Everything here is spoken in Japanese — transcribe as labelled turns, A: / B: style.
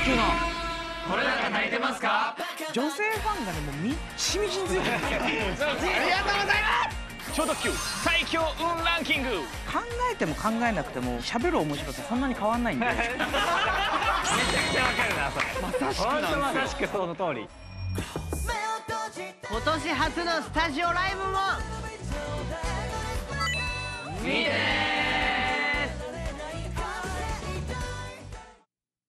A: 級な。
B: これなんか泣いてますか？
A: 女性ファンがね、もうみっちみちについてる。
B: ありがとうございます。
C: 超特急最強運ランキング。
A: 考えても考えなくても喋る面白さそんなに変わんないんで。
C: めちゃくちゃわかるなそれ。
A: まさしく
C: 本当ま
A: なんですよ。
C: さしくその通り。
D: 今年初のスタジオライブも